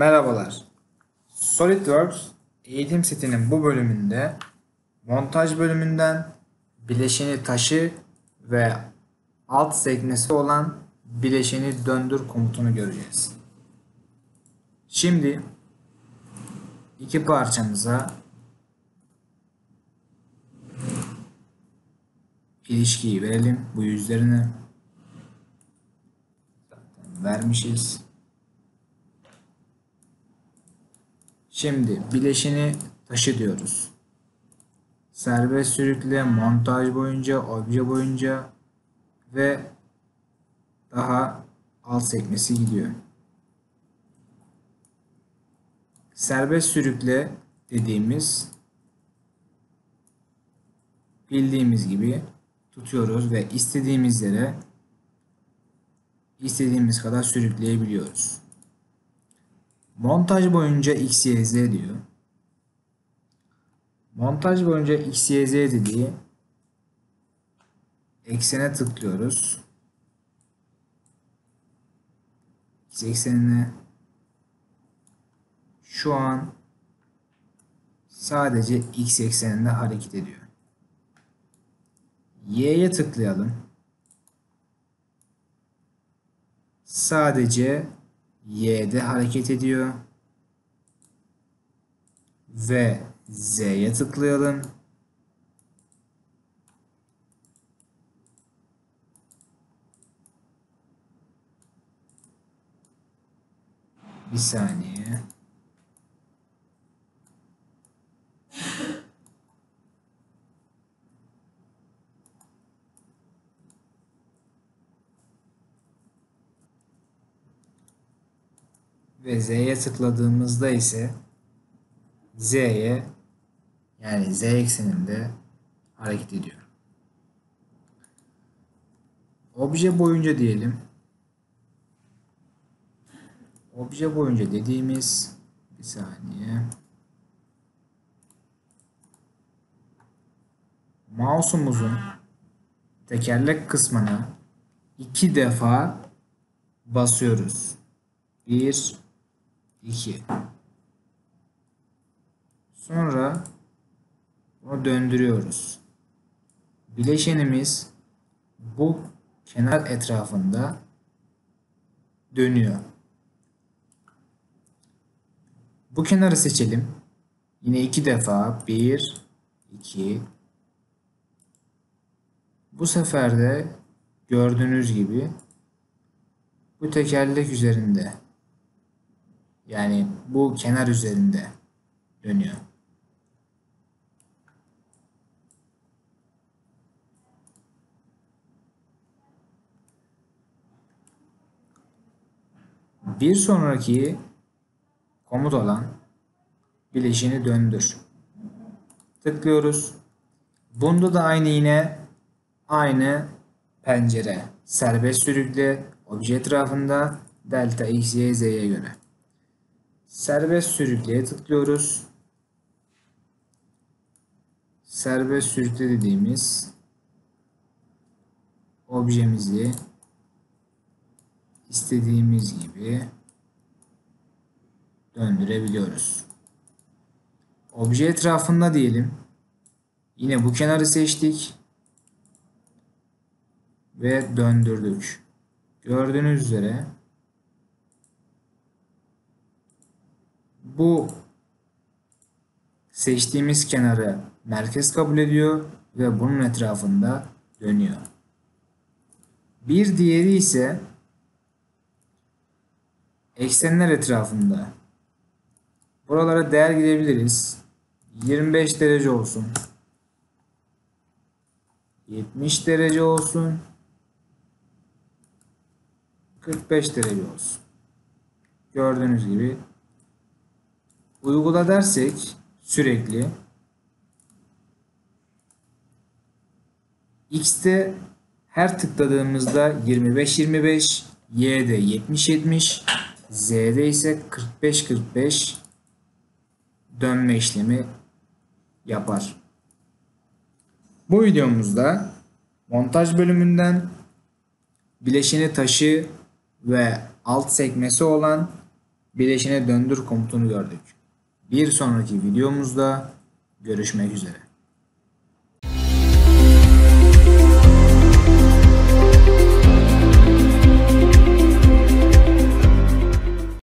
Merhabalar. SolidWorks eğitim setinin bu bölümünde montaj bölümünden bileşeni taşı ve alt sekmesi olan bileşeni döndür komutunu göreceğiz. Şimdi iki parçamıza ilişkiyi verelim. Bu yüzlerini zaten vermişiz. Şimdi bileşeni taşı diyoruz. Serbest sürükle montaj boyunca, obje boyunca ve daha alt sekmesi gidiyor. Serbest sürükle dediğimiz bildiğimiz gibi tutuyoruz ve istediğimiz yere istediğimiz kadar sürükleyebiliyoruz. Montaj boyunca X, Y, Z diyor. Montaj boyunca X, Y, Z dediği eksene tıklıyoruz. X eksenine şu an sadece X ekseninde hareket ediyor. Y'ye tıklayalım. Sadece Y'de hareket ediyor. Ve Z'ye tıklayalım. Bir saniye. Ve Z'ye tıkladığımızda ise Z'ye yani Z ekseninde hareket ediyor. Obje boyunca diyelim. Obje boyunca dediğimiz bir saniye. Mouse'umuzun tekerlek kısmına 2 defa basıyoruz. 1, 2. Sonra bunu döndürüyoruz. Bileşenimiz bu kenar etrafında dönüyor. Bu kenarı seçelim. Yine 2 defa 1, 2. Bu sefer de gördüğünüz gibi bu tekerlek üzerinde yani bu kenar üzerinde dönüyor. Bir sonraki komut olan bileşeni döndür. Tıklıyoruz. Bunda da aynı pencere. Serbest sürükle obje etrafında delta x, y, z'ye göre. Serbest sürükleye tıklıyoruz. Serbest sürükle dediğimiz objemizi istediğimiz gibi döndürebiliyoruz. Obje etrafında diyelim. Yine bu kenarı seçtik. Ve döndürdük. Gördüğünüz üzere bu seçtiğimiz kenarı merkez kabul ediyor ve bunun etrafında dönüyor. Bir diğeri ise eksenler etrafında. Buralara değer girebiliriz. 25 derece olsun. 70 derece olsun. 45 derece olsun. Gördüğünüz gibi uygula dersek sürekli X'te her tıkladığımızda 25-25, Y'de 70-70, Z'de ise 45-45 dönme işlemi yapar. Bu videomuzda montaj bölümünden bileşeni taşı ve alt sekmesi olan bileşine döndür komutunu gördük. Bir sonraki videomuzda görüşmek üzere.